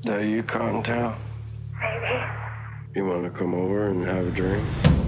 That you, Cottontail? Maybe. You want to come over and have a drink?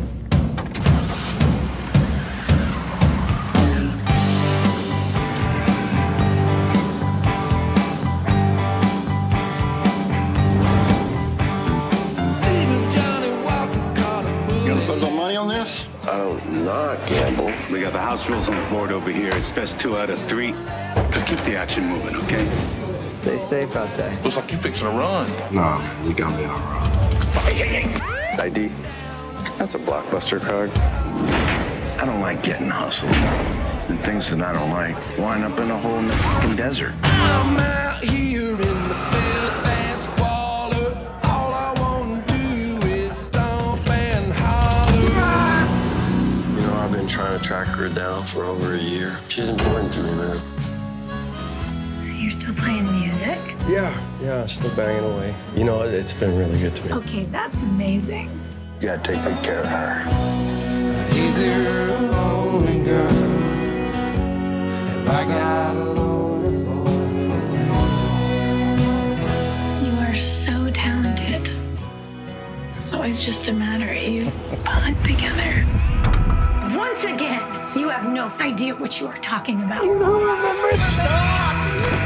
You gonna put a little money on this? I don't not gamble. We got the house rules on the board over here. It's best 2 out of 3. So keep the action moving, okay? Stay safe out there. Looks like you fixing to run. Nah, man, you got me all wrong. ID? That's a Blockbuster card. I don't like getting hustled. And things that I don't like wind up in a hole in the fucking desert. I'm out here in the Belfast squalor. All I want to do is stomp and holler. You know, I've been trying to track her down for over a year. She's important to me, man. So you're still playing music? Yeah, still banging away. You know, it's been really good to me. Okay, that's amazing. You gotta take good care of her. Hey there, lonely girl. Have I got a lonely boy for You are so talented. It's always just a matter of you pull it together. Once again, you have no idea what you are talking about. you? Stop!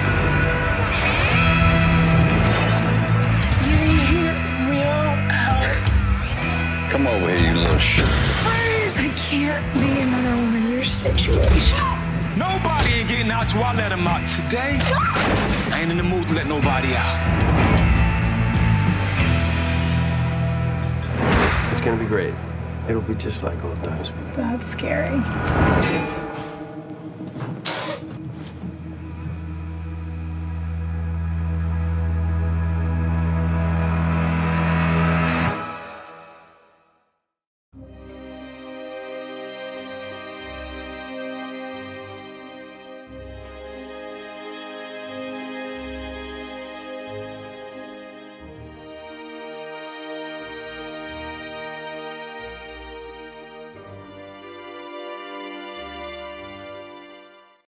You need real help. Come over here, you little shit. I can't be another one of your situations. Nobody ain't getting out till I let him out. Today, I ain't in the mood to let nobody out. It's gonna be great. It'll be just like old times. That's scary.